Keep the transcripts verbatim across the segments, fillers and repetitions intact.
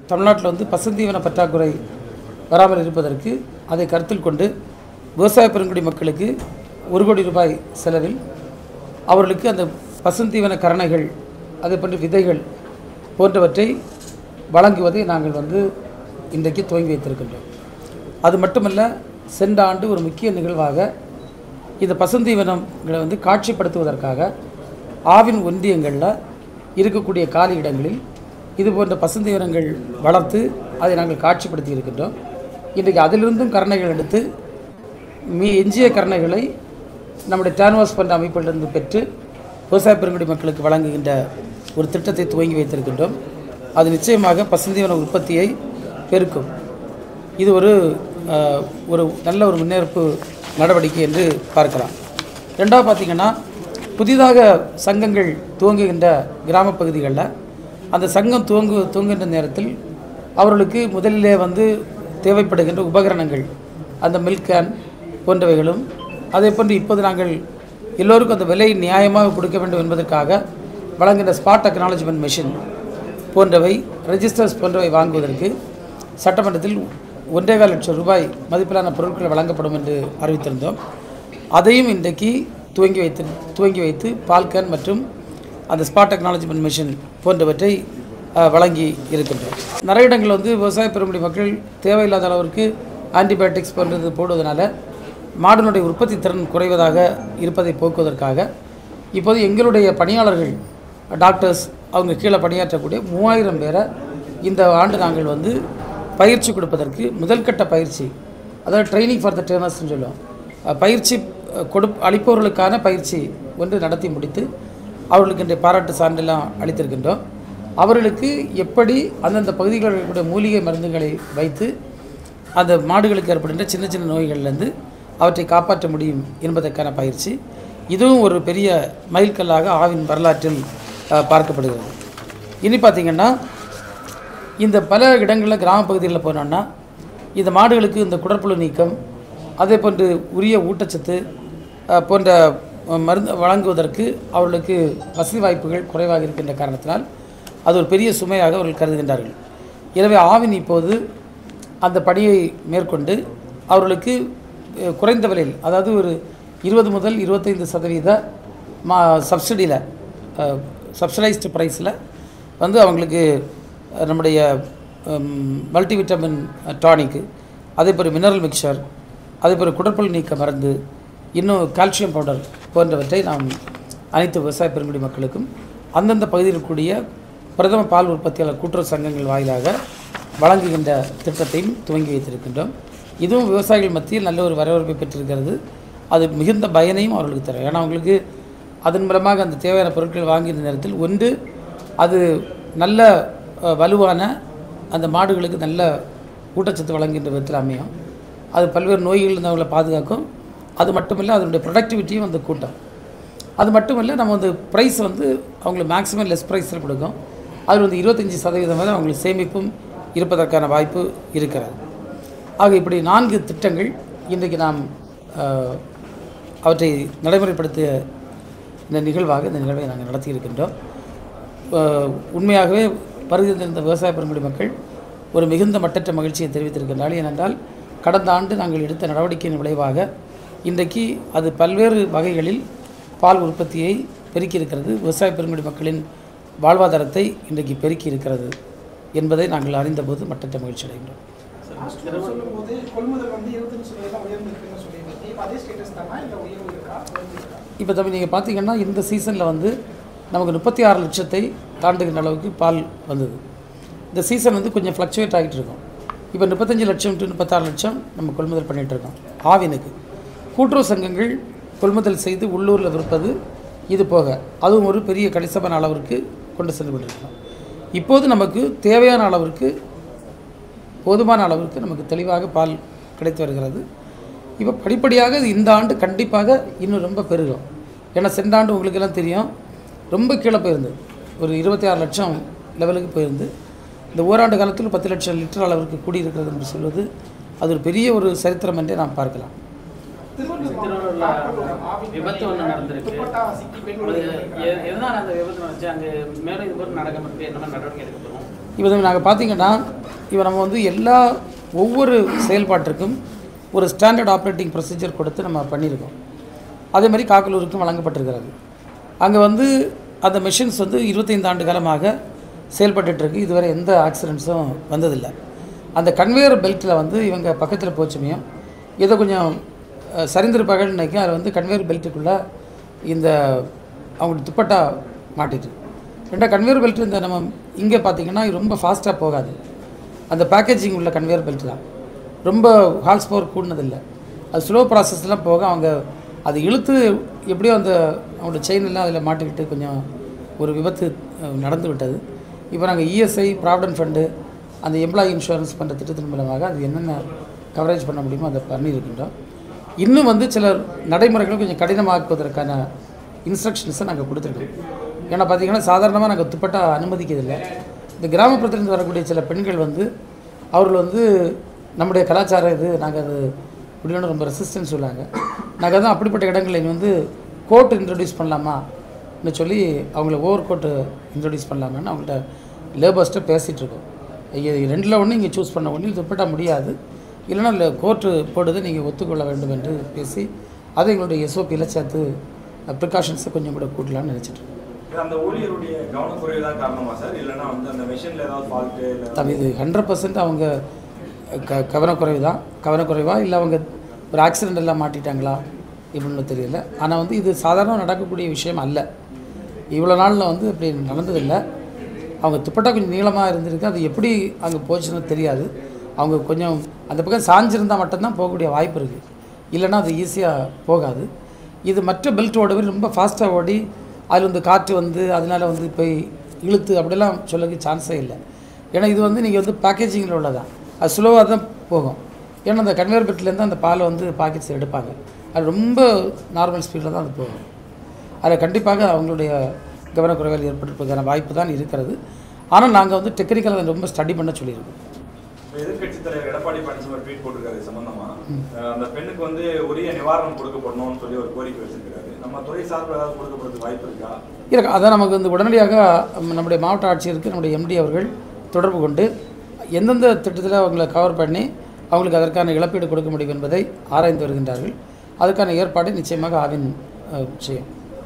தமிழ்நாட்டில் வந்து பசுந்தீவன பற்றாக்குறை வராமல் இருப்பதற்கு அதை கருத்தில் கொண்டு விவசாய பெருங்குடி மக்களுக்கு ஒரு கோடி ரூபாய் செலவில் அவர்களுக்கு அந்த பசுந்தீவன கரணைகள் அதை போன்ற விதைகள் போன்றவற்றை வழங்குவதை நாங்கள் வந்து இன்றைக்கு துவங்கி வைத்திருக்கின்றோம். அது மட்டுமல்ல, சென்ற ஆண்டு ஒரு முக்கிய நிகழ்வாக இந்த பசுந்தீவனங்களை வந்து காட்சிப்படுத்துவதற்காக ஆவின் ஒன்றியங்களில் இருக்கக்கூடிய காலி இடங்களில் இது போன்ற பசுந்தீவனங்கள் வளர்த்து அதை நாங்கள் காட்சிப்படுத்தி இருக்கின்றோம். இன்றைக்கு அதிலிருந்தும் கரணைகள் எடுத்து மீ எஞ்சிய கரணைகளை நம்முடைய டேன்வாஸ் போன்ற அமைப்பிலிருந்து பெற்று விவசாய பெருங்குடி மக்களுக்கு வழங்குகின்ற ஒரு திட்டத்தை துவங்கி வைத்திருக்கின்றோம். அது நிச்சயமாக பசுந்தீவன உற்பத்தியை பெருக்கும். இது ஒரு ஒரு நல்ல ஒரு முன்னேற்பு நடவடிக்கை என்று பார்க்கலாம். ரெண்டாவது பார்த்திங்கன்னா, புதிதாக சங்கங்கள் துவங்குகின்ற கிராம பகுதிகளில் அந்த சங்கம் துவங்கு துவங்குகின்ற நேரத்தில் அவர்களுக்கு முதலிலே வந்து தேவைப்படுகின்ற உபகரணங்கள், அந்த மில்க் கேன் போன்றவைகளும், அதே போன்று இப்போது நாங்கள் எல்லோருக்கும் அந்த விலை நியாயமாக கொடுக்க வேண்டும் என்பதற்காக வழங்குகின்ற ஸ்பாட் அக்னாலஜ்மெண்ட் மெஷின் போன்றவை, ரெஜிஸ்டர்ஸ் போன்றவை வாங்குவதற்கு சட்டமன்றத்தில் ஒன்றேகால் லட்சம் ரூபாய் மதிப்பிலான பொருட்கள் வழங்கப்படும் என்று அறிவித்திருந்தோம். அதையும் இன்றைக்கு துவங்கி வைத்து துவங்கி வைத்து பால்கன் மற்றும் அந்த ஸ்பாட் டெக்னாலஜிமெண்ட் மிஷின் போன்றவற்றை வழங்கி இருக்கின்றோம். நிறைய இடங்களில் வந்து விவசாய பெருங்குடி மக்கள் தேவையில்லாத அளவிற்கு ஆன்டிபயோட்டிக்ஸ் போன்றது போடுவதனால மாடுனுடைய உற்பத்தி திறன் குறைவதாக இருப்பதை போக்குவதற்காக இப்போது எங்களுடைய பணியாளர்கள், டாக்டர்ஸ், அவங்க கீழே பணியாற்றக்கூடிய மூவாயிரம் பேரை இந்த ஆண்டு நாங்கள் வந்து பயிற்சி கொடுப்பதற்கு முதல்கட்ட பயிற்சி, அதாவது ட்ரைனிங் ஃபார் த ட்ரெயினர்ஸ்ன்னு சொல்லுவோம், பயிற்சி கொடு அளிப்பவர்களுக்கான பயிற்சி ஒன்று நடத்தி முடித்து அவர்களுக்கு இன்றைய பாராட்டு சான்றெல்லாம் அளித்திருக்கின்றோம். அவர்களுக்கு எப்படி அந்தந்த பகுதிகளுடைய மூலிகை மருந்துகளை வைத்து அந்த மாடுகளுக்கு ஏற்படுகின்ற சின்ன சின்ன நோய்கள்லேருந்து அவற்றை காப்பாற்ற முடியும் என்பதற்கான பயிற்சி. இதுவும் ஒரு பெரிய மைல்கல்லாக ஆவின் வரலாற்றில் பார்க்கப்படுகிறது. இனி பார்த்திங்கன்னா, இந்த பல இடங்களில் கிராம பகுதிகளில் போனோன்னா இந்த மாடுகளுக்கு இந்த குடற்புழு நீக்கம், அதே போன்று உரிய ஊட்டச்சத்து போன்ற மருந்து வழங்குவதற்கு அவர்களுக்கு வசதி வாய்ப்புகள் குறைவாக இருக்கின்ற காரணத்தினால் அது ஒரு பெரிய சுமையாக அவர்கள் கருதுகின்றார்கள். எனவே ஆவின் இப்போது அந்த பணியை மேற்கொண்டு அவர்களுக்கு குறைந்த விலையில், அதாவது ஒரு இருபது முதல் இருபத்தைந்து சதவீத மா சப்சிடியில், சப்சிடைஸ்டு ப்ரைஸில் வந்து அவங்களுக்கு நம்முடைய மல்டிவிட்டமின் டானிக்கு, அதே போல் மினரல் மிக்சர், அதே போல் குடற்புழு நீக்க மருந்து, இன்னும் கால்சியம் பவுடர் போன்றவற்றை நாம் அனைத்து விவசாய பெருங்குடி மக்களுக்கும் அந்தந்த பகுதியில் இருக்கக்கூடிய பிரதம பால் உற்பத்தியாளர் கூட்டுறவு சங்கங்கள் வாயிலாக வழங்குகின்ற திட்டத்தையும் துவங்கி வைத்திருக்கின்றோம். இதுவும் விவசாயிகள் மத்தியில் நல்ல ஒரு வரவேற்பை பெற்றிருக்கிறது. அது மிகுந்த பயனையும் அவர்களுக்கு தரும். ஏன்னா அவங்களுக்கு அதன் மூலமாக அந்த தேவையான பொருட்கள் வாங்குகின்ற நேரத்தில் ஒன்று அது நல்ல வலுவான அந்த மாடுகளுக்கு நல்ல ஊட்டச்சத்து வழங்குகின்ற விதத்தில் அமையும். அது பல்வேறு நோய்கள் இருந்தவங்களை பாதுகாக்கும். அது மட்டுமில்லை, அதனுடைய ப்ரொடக்டிவிட்டியும் வந்து கூட்டம். அது மட்டுமில்லை, நம்ம வந்து ப்ரைஸ் வந்து அவங்களுக்கு மேக்ஸிமம் லெஸ் ப்ரைஸில் கொடுக்கும். அதில் வந்து இருபத்தஞ்சி சதவீதம் வரை அவங்களுக்கு சேமிப்பும் இருப்பதற்கான வாய்ப்பு இருக்கிறது. ஆக இப்படி நான்கு திட்டங்கள் இன்றைக்கு நாம் அவற்றை நடைமுறைப்படுத்திய இந்த நிகழ்வாக இந்த நிகழ்வை நாங்கள் நடத்தி இருக்கின்றோம். உண்மையாகவே வருகின்ற இந்த விவசாய பெருங்குடி மக்கள் ஒரு மிகுந்த மட்டற்ற மகிழ்ச்சியை தெரிவித்திருக்கின்றார்கள். ஏனென்றால் கடந்த ஆண்டு நாங்கள் எடுத்த நடவடிக்கையின் விளைவாக இன்றைக்கு அது பல்வேறு வகைகளில் பால் உற்பத்தியை பெருக்கி இருக்கிறது, விவசாய பெருங்குடி மக்களின் வாழ்வாதாரத்தை இன்றைக்கு பெருக்கி இருக்கிறது என்பதை நாங்கள் அறிந்தபோது மட்டற்ற மகிழ்ச்சி அடைகின்றோம். இப்போ தம்பி நீங்கள் பார்த்தீங்கன்னா இந்த சீசனில் வந்து நமக்கு முப்பத்தி ஆறு லட்சத்தை தாண்டுகின்ற அளவுக்கு பால் வந்தது. இந்த சீசன் வந்து கொஞ்சம் ஃப்ளக்சுவேட் ஆகிட்டு இருக்கும். இப்போ முப்பத்தஞ்சு லட்சம் டு முப்பத்தாறு லட்சம் நம்ம கொள்முதல் பண்ணிகிட்டு இருக்கோம். ஆவினுக்கு கூட்டுறவு சங்கங்கள் கொள்முதல் செய்து உள்ளூரில் விற்பது இது போக அதுவும் ஒரு பெரிய கணிசமான அளவிற்கு கொண்டு சென்று கொண்டிருக்கிறோம். இப்போது நமக்கு தேவையான அளவிற்கு, போதுமான அளவிற்கு நமக்கு தெளிவாக பால் கிடைத்து வருகிறது. இப்போ படிப்படியாக இந்த ஆண்டு கண்டிப்பாக இன்னும் ரொம்ப பெருகும். ஏன்னா சென்ற ஆண்டு உங்களுக்கெல்லாம் தெரியும், ரொம்ப கீழே போயிருந்து ஒரு இருபத்தி ஆறு லட்சம் லெவலுக்கு போயிருந்து இந்த ஓராண்டு காலத்தில் பத்து லட்சம் லிட்டர் அளவிற்கு கூடியிருக்கிறது என்று சொல்வது அது ஒரு பெரிய ஒரு சரித்திரம் என்றே நாம் பார்க்கலாம். விபத்து ஒன்று நடந்திருக்கு. எதனால் அந்த விபத்து நடந்துச்சு? அங்கே மேலும் இது போல் நடக்க என்ன நடவடிக்கை எடுக்கப்படும்? இப்போ நாங்கள் பார்த்தீங்கன்னா இப்போ நம்ம வந்து எல்லா ஒவ்வொரு செயல்பாட்டிற்கும் ஒரு ஸ்டாண்டர்ட் ஆப்ரேட்டிங் ப்ரொசீஜர் கொடுத்து நம்ம பண்ணியிருக்கோம். அதே மாதிரி காக்கலூருக்கும் வழங்கப்பட்டிருக்கிறது. அங்கே வந்து அந்த மெஷின்ஸ் வந்து இருபத்தைந்து ஆண்டு காலமாக செயல்பட்டுருக்கு. இதுவரை எந்த ஆக்சிடெண்ட்ஸும் வந்ததில்லை. அந்த கன்வேயர் பெல்ட்டில் வந்து இவங்க பக்கத்தில் போச்சுமையும் ஏதோ கொஞ்சம் சரிந்திருப்பார்கள் நினைக்கும். அதில் வந்து கன்வேயர் பெல்ட்டுக்குள்ளே இந்த அவங்களுக்கு துப்பட்டா மாட்டிட்டு ரெண்டா கன்வேயர் பெல்ட் இந்த நம்ம இங்கே பார்த்திங்கன்னா ரொம்ப ஃபாஸ்ட்டாக போகாது. அந்த பேக்கேஜிங் உள்ள கன்வேயர் பெல்ட் தான் ரொம்ப ஹால்ஸ் பவர் கூடினதில்லை. அது ஸ்லோ ப்ராசஸ்லாம் போக அவங்க அது இழுத்து எப்படியோ அந்த அவங்களோட செயின் எல்லாம் அதில் மாட்டிக்கிட்டு கொஞ்சம் ஒரு விபத்து நடந்து விட்டது. இப்போ நாங்கள் இஎஸ்ஐ ப்ராவிடன்ட் ஃபண்டு அந்த எம்ப்ளாயி இன்சூரன்ஸ் பண்ணுற திட்டத்தின் மூலமாக அது என்னென்ன கவரேஜ் பண்ண முடியுமோ அதை பண்ணியிருக்கின்றோம். இன்னும் வந்து சில நடைமுறைகளை கொஞ்சம் கடினமாக்குவதற்கான இன்ஸ்ட்ரக்ஷன்ஸை நாங்கள் கொடுத்துருக்கோம். ஏன்னா பார்த்திங்கன்னா சாதாரணமாக நாங்கள் துப்பட்டா அனுமதிக்கிறதில்லை. இந்த கிராமப்புறத்திலிருந்து வரக்கூடிய சில பெண்கள் வந்து அவர்கள் வந்து நம்முடைய கலாச்சாரம் இது நாங்கள் அது இப்படின்னு ரொம்ப ரெசிஸ்டன்ஸ் சொல்லாங்க. நாங்கள் தான் அப்படிப்பட்ட இடங்களில் வந்து கோட் இன்ட்ரடியூஸ் பண்ணலாமான்னு சொல்லி அவங்கள ஓவர் கோட்டு இன்ட்ரடியூஸ் பண்ணலாமான்னு அவங்கள்ட்ட லேபர்ஸ்ட்டை பேசிகிட்ருக்கோம். ரெண்டில் ஒன்று இங்கே சூஸ் பண்ண ஒன்று துப்பட்டா முடியாது, இல்லைன்னா இல்லை கோர்ட்டு போடுது நீங்கள் ஒத்துக்கொள்ள வேண்டும் என்று பேசி அதை எங்களுடைய எஸ்ஓபியில் சேர்த்து ப்ரிகாஷன்ஸை கொஞ்சம் கூட கூட்டலான்னு நினச்சிட்ருக்கோம். அந்த ஊழியருடைய கவனக்குறைவு தான் காரணமா சார், இல்லைன்னா வந்து அந்த மெஷினில் ஏதாவது ஃபால்ட்டு இல்லை? இது ஹண்ட்ரட் பர்சன்ட் அவங்க க கவனக்குறைவு தான் கவனக்குறைவா இல்லை அவங்க ஒரு ஆக்சிடெண்ட் எல்லாம் மாட்டிட்டாங்களா இப்படின்னு தெரியல. ஆனால் வந்து இது சாதாரண நடக்கக்கூடிய விஷயம் அல்ல. இவ்வளோ நாளில் வந்து இப்படி நடந்ததில்லை. அவங்க துப்பட்டா கொஞ்சம் நீளமாக இருந்திருக்கு. அது எப்படி அங்கே போச்சுன்னு தெரியாது. அவங்க கொஞ்சம் அந்த பக்கம் சாஞ்சிருந்தால் மட்டும்தான் போகக்கூடிய வாய்ப்பு இருக்குது, இல்லைன்னா அது ஈஸியாக போகாது. இது மற்ற பெல்ட் ஓடவே ரொம்ப ஃபாஸ்ட்டாக ஓடி அதில் வந்து காற்று வந்து அதனால் வந்து போய் இழுத்து அப்படிலாம் சொல்லக்கு சான்ஸே இல்லை. ஏன்னா இது வந்து நீங்கள் வந்து பேக்கேஜிங்கில் உள்ளதான், அது ஸ்லோவாக தான் போகும். ஏன்னா அந்த கன்வேயர் பெல்ட்லேருந்து அந்த பாலை வந்து பாக்கெட்ஸ் எடுப்பாங்க. அது ரொம்ப நார்மல் ஸ்பீடில் தான் அது போகும். அதில் கண்டிப்பாக அவங்களுடைய கவனக்குறைவால் ஏற்பட்டிருப்பதற்கான வாய்ப்பு தான் இருக்கிறது. ஆனால் நாங்கள் வந்து டெக்னிக்கலாக அதை ரொம்ப ஸ்டடி பண்ண சொல்லியிருக்கோம். எதிர்கட்சித் தலைவர் எடப்பாடி பழனிசாமி ஒரு ட்வீட் போட்டிருக்காரு சம்பந்தமாக, அந்த பெண்ணுக்கு வந்து உரிய நிவாரணம் கொடுக்கப்படணும்னு சொல்லி ஒரு கோரிக்கை வச்சிருக்காரு. நம்ம துறை சார்பில் ஏதாவது கொடுக்கப்படுறதுக்கு வாய்ப்பு இருக்கா? இருக்கு. அதான் நமக்கு வந்து உடனடியாக நம்முடைய மாவட்ட ஆட்சியருக்கு நம்முடைய எம்டி அவர்கள் தொடர்பு கொண்டு எந்தெந்த திட்டத்தில் அவங்களை கவர் பண்ணி அவங்களுக்கு அதற்கான இழப்பீடு கொடுக்க முடியும் என்பதை ஆராய்ந்து வருகின்றார்கள். அதுக்கான ஏற்பாடு நிச்சயமாக ஆவின் செய்யும்.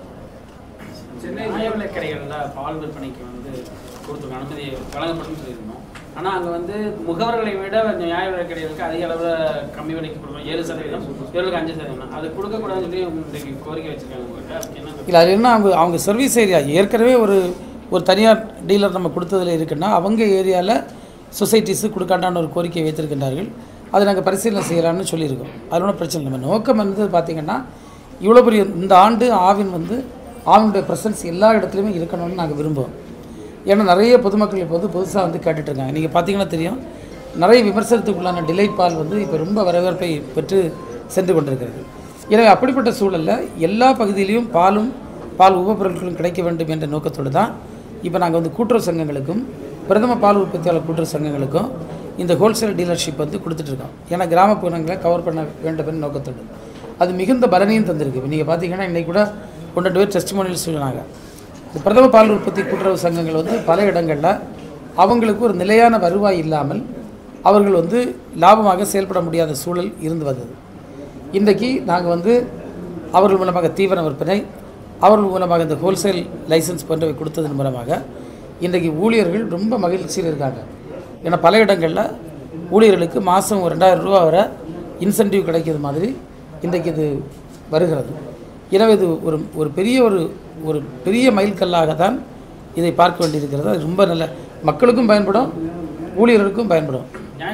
சென்னை நியாயவிலைக்கடைகளில் பால் விற்பனைக்கு வந்து கொடுத்துருக்கோம், அனுமதி வழங்கப்படும் சொல்லியிருந்தோம். ஆனால் அங்கே வந்து முகவர்களை விட நியாய விலைக்கடைகளுக்கு அதிக அளவில் கம்மி விலைக்கு கொடுக்கணும், ஏழு சதவீதம் இவர்களுக்கு அஞ்சு சதவீதம் அது கொடுக்கக்கூடாதுன்னு சொல்லி இன்றைக்கு கோரிக்கை வச்சுருக்காங்க உங்கள்கிட்ட. என்ன இல்லை, அது என்ன அவங்க அவங்க சர்வீஸ் ஏரியா ஏற்கனவே ஒரு ஒரு தனியார் டீலர் நம்ம கொடுத்ததில் இருக்குன்னா அவங்க ஏரியாவில் சொசைட்டிஸு கொடுக்காண்டான ஒரு கோரிக்கை வைத்திருக்கின்றார்கள். அதை நாங்கள் பரிசீலனை செய்யலான்னு சொல்லியிருக்கோம். அதில் ஒன்றும் பிரச்சனை இல்லை. நோக்கம் வந்து பார்த்திங்கன்னா இவ்வளோ பெரிய இந்த ஆண்டு ஆவின் வந்து ஆவினுடைய ப்ரெசன்ஸ் எல்லா இடத்துலையுமே இருக்கணும்னு நாங்கள் விரும்புவோம். ஏன்னா நிறைய பொதுமக்கள் இப்போ வந்து புதுசாக வந்து கேட்டுட்ருக்காங்க. நீங்கள் பார்த்தீங்கன்னா தெரியும், நிறைய விமர்சனத்துக்குள்ளான டிலைட் பால் வந்து இப்போ ரொம்ப வரவேற்பை பெற்று சென்று கொண்டிருக்கிறது. எனவே அப்படிப்பட்ட சூழலில் எல்லா பகுதியிலையும் பாலும் பால் உபப்பொருட்களும் கிடைக்க வேண்டும் என்ற நோக்கத்தோடு தான் இப்போ நாங்கள் வந்து கூட்டுறவு சங்கங்களுக்கும் பிரதம பால் உற்பத்தியாளர் கூட்டுறவு சங்கங்களுக்கும் இந்த ஹோல்சேல் டீலர்ஷிப் வந்து கொடுத்துட்ருக்கோம். ஏன்னா கிராமப்புறங்களை கவர் பண்ண வேண்டும் என்ற நோக்கத்தோடு அது மிகுந்த பலனையும் தந்திருக்கு. இப்போ நீங்கள் பார்த்தீங்கன்னா இன்றைக்கி கூட கொண்டு பேர் டெஸ்டிமோனியல்ஸ் சொன்னாங்க. இந்த பிரதம பால் உற்பத்தி கூட்டுறவு சங்கங்கள் வந்து பல இடங்களில் அவங்களுக்கு ஒரு நிலையான வருவாய் இல்லாமல் அவர்கள் வந்து லாபமாக செயல்பட முடியாத சூழல் இருந்து வந்தது. இன்றைக்கி நாங்கள் வந்து அவர்கள் மூலமாக தீவன விற்பனை, அவர்கள் மூலமாக இந்த ஹோல்சேல் லைசன்ஸ் போன்றவை கொடுத்ததன் மூலமாக இன்றைக்கு ஊழியர்கள் ரொம்ப மகிழ்ச்சியில் இருக்காங்க. ஏன்னா பல இடங்களில் ஊழியர்களுக்கு மாதம் ஒரு ரெண்டாயிரம் ரூபா வரை இன்சென்டிவ் கிடைக்கிற மாதிரி இன்றைக்கு இது வருகிறது. எனவே இது ஒரு ஒரு பெரிய ஒரு ஒரு பெரிய மைல்கல்லாக தான் இதை பார்க்க வேண்டியிருக்கிறது. அது ரொம்ப நல்ல மக்களுக்கும் பயன்படும், ஊழியர்களுக்கும் பயன்படும்.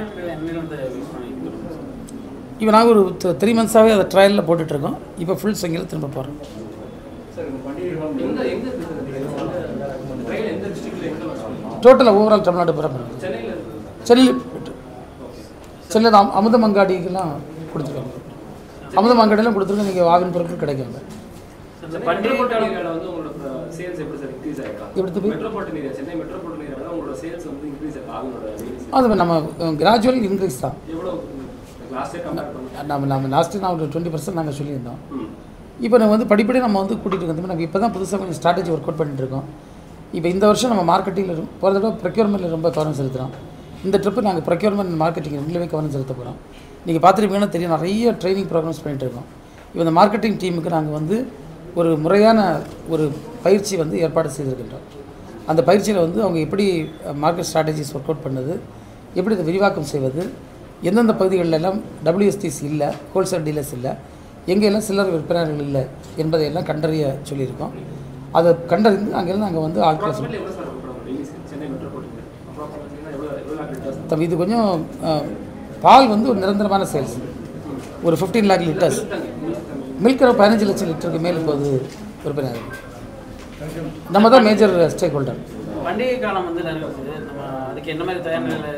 இப்போ நாங்கள் ஒரு த்ரீ மந்த்ஸாகவே அதை ட்ரையலில் போட்டுட்ருக்கோம். இப்போ ஃபுல் சங்கில் திரும்ப போகிறோம். டோட்டலாக ஓவரால் தமிழ்நாடு பரப்பு சென்னையில் சென்னையில் அம் அமுதமங்காடிக்கெல்லாம் கொடுத்துருக்காங்க. அமுதமங்காடியெல்லாம் கொடுத்துருக்கோம். நீங்கள் ஆவின் பொருட்கள் கிடைக்காங்க. அது நம்ம கிராஜுவல் இன்க்ரீஸ் தான். நம்ம நம்ம லாஸ்ட்டு நான் ஒரு டுவெண்ட்டி பர்சன்ட் நாங்கள் சொல்லியிருந்தோம். இப்போ நம்ம வந்து படிப்படியாக நம்ம வந்து கூட்டிகிட்டு இருக்கோம். நம்ம இப்போ தான் புதுசாக கொஞ்சம் ஸ்ட்ராட்டஜி ஒர்க் அவுட் பண்ணிட்டு இருக்கோம். இப்போ இந்த வருஷம் நம்ம மார்க்கெட்டிங்கில் போகிற தடவை ப்ரொக்யூர்மெண்ட்டில் ரொம்ப கவனம் செலுத்துகிறோம். இந்த ட்ரிப்பு நாங்கள் ப்ரொக்யூர்மெண்ட் மார்க்கெட்டிங் ரெண்டுலேயுமே கவனம் செலுத்த போகிறோம். நீங்கள் பார்த்துருப்பீங்கன்னா தெரியும், நிறைய ட்ரைனிங் ப்ரோக்ராம்ஸ் பண்ணிகிட்டு இருக்கோம். இப்போ இந்த மார்க்கெட்டிங் டீமுக்கு நாங்கள் வந்து ஒரு முறையான ஒரு பயிற்சி வந்து ஏற்பாடு செய்திருக்கின்றோம். அந்த பயிற்சியில் வந்து அவங்க எப்படி மார்க்கெட் ஸ்ட்ராட்டஜிஸ் ஒர்க் அவுட் பண்ணுது, எப்படி இதை விரிவாக்கம் செய்வது, எந்தெந்த பகுதிகளெல்லாம் டபிள்யூஎஸ்டிஸ் இல்லை, ஹோல்சேல் டீலர்ஸ் இல்லை, எங்கெல்லாம் சில்லறை விற்பனையாளர்கள் இல்லை என்பதையெல்லாம் கண்டறிய சொல்லியிருக்கோம். அதை கண்டறிந்து அங்கெல்லாம் நாங்கள் வந்து ஆட்களை தம்பி இது கொஞ்சம் பால் வந்து ஒரு நிரந்தரமான சேல்ஸ், ஒரு ஃபிஃப்டீன் லேக் லிட்டர்ஸ் மில்க் பதினஞ்சு லட்சம் லிட்டருக்கு மேல் இப்போது விற்பனை ஆகுது. நம்ம தான் மேஜர் ஸ்டேக் ஹோல்டர். பண்டிகை காலம் வந்து நம்ம அதுக்கு என்ன மாதிரி தயார் நிலை?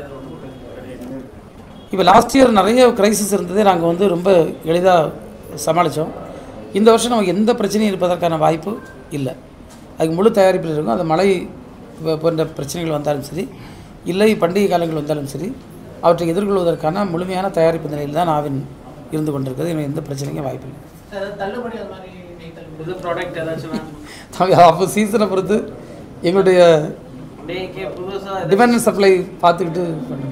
இப்போ லாஸ்ட் இயர் நிறைய கிரைசிஸ் இருந்ததே நாங்கள் வந்து ரொம்ப எளிதாக சமாளித்தோம். இந்த வருஷம் நமக்கு எந்த பிரச்சனையும் இருப்பதற்கான வாய்ப்பு இல்லை. அதுக்கு முழு தயாரிப்பில் இருக்கும். அது மழை போன்ற பிரச்சனைகள் வந்தாலும் சரி, இல்லை பண்டிகை காலங்கள் வந்தாலும் சரி, அவற்றை எதிர்கொள்வதற்கான முழுமையான தயாரிப்பு நிலையில் தான் நாவின் இருந்து கொண்டிருக்கிறது. எனக்கு எந்த பிரச்சனைக்கும் வாய்ப்பு இல்லை. அப்போ சீசனை பொறுத்து எங்களுடைய டிமாண்ட் அண்ட் சப்ளை பார்த்துக்கிட்டு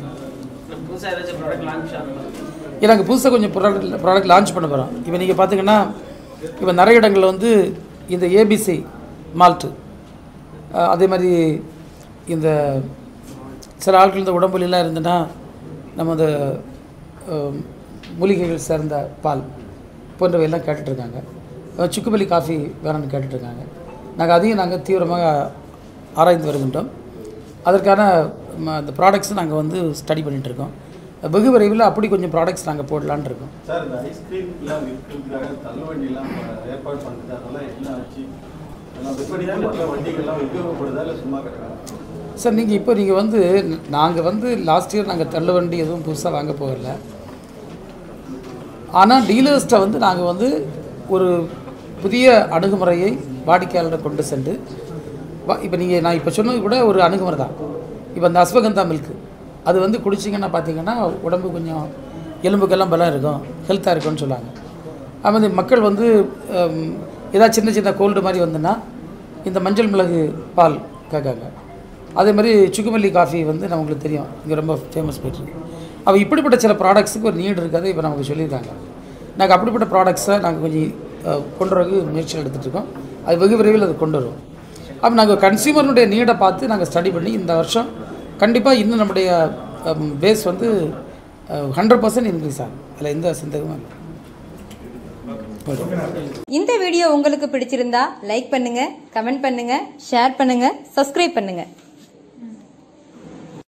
எனக்கு புதுசாக கொஞ்சம் ப்ராடக்ட் ப்ராடக்ட் லான்ச் பண்ண போகிறோம். இப்போ நீங்கள் பார்த்தீங்கன்னா இப்போ நிறைய இடங்களில் வந்து இந்த ஏபிசி மால்ட்டு, அதே மாதிரி இந்த சில ஆட்கள் இந்த உடம்புலாம் இருந்துன்னா நம்ம இந்த மூலிகைகள் சேர்ந்த பால் போன்றவையெல்லாம் கேட்டுட்ருக்காங்க. சுக்குமல்லி காஃபி வேணும்னு கேட்டுட்ருக்காங்க. நாங்கள் அதையும் நாங்கள் தீவிரமாக ஆராய்ந்து வருகின்றோம். அதற்கான அந்த ப்ராடக்ட்ஸும் நாங்கள் வந்து ஸ்டடி பண்ணிகிட்ருக்கோம். வெகு விரைவில் அப்படி கொஞ்சம் ப்ராடக்ட்ஸ் நாங்கள் போடலான்னு இருக்கோம். சார், இந்த ஐஸ்கிரீம்லாம் விற்கிறதுக்காக தள்ளுவண்டிலாம் ஏற்பாடு பண்ணுறது, அதெல்லாம் என்ன ஆச்சு? வண்டிகள்லாம் உபயோகப்படுதா இல்லை சும்மா கட்டுறாங்க? சார், நீங்கள் இப்போ நீங்கள் வந்து நாங்கள் வந்து லாஸ்ட் இயர் நாங்கள் தள்ளுவண்டி எதுவும் புதுசாக வாங்க போகல. ஆனால் டீலர்ஸ்ட்டை வந்து நாங்கள் வந்து ஒரு புதிய அணுகுமுறையை வாடிக்கையாளரை கொண்டு சென்று இப்போ நீங்கள் நான் இப்போ சொன்னது கூட ஒரு அணுகுமுறை தான். இப்போ அந்த அஸ்வகந்தா மில்க்கு அது வந்து குடிச்சிங்கன்னா பார்த்தீங்கன்னா உடம்பு கொஞ்சம் எலும்புக்கெல்லாம் பலம் இருக்கும், ஹெல்த்தாக இருக்கும்னு சொல்லுவாங்க. அது மாதிரி மக்கள் வந்து ஏதாவது சின்ன சின்ன கோல்டு மாதிரி வந்துன்னா இந்த மஞ்சள் மிளகு பால் கேட்காங்க. அதே மாதிரி சுக்குமல்லி காஃபி வந்து நம்மளுக்கு தெரியும், இங்கே ரொம்ப ஃபேமஸ் போய்ட்டுருக்கு. அப்போ இப்படிப்பட்ட சில ப்ராடக்ட்ஸுக்கு ஒரு நீடு இருக்காது. இப்போ நமக்கு சொல்லியிருக்காங்க. நாங்கள் அப்படிப்பட்ட ப்ராடக்ட்ஸை நாங்கள் கொஞ்சம் கொண்டு வரக்கு முயற்சிகள் எடுத்துகிட்ருக்கோம். அது வெகு விரைவில் அது கொண்டு வருவோம். அப்போ நாங்கள் கன்சியூமருடைய நீடை பார்த்து நாங்கள் ஸ்டடி பண்ணி இந்த வருஷம் கண்டிப்பாக இன்னும் நம்முடைய பேஸ் வந்து ஹண்ட்ரட் பர்சன்ட் இன்க்ரீஸ் ஆகும். அதில் எந்த சந்தேகமும் இல்லை. இந்த வீடியோ உங்களுக்கு பிடிச்சிருந்தா லைக் பண்ணுங்க, கமெண்ட் பண்ணுங்க, ஷேர் பண்ணுங்க, சப்ஸ்கிரைப் பண்ணுங்க.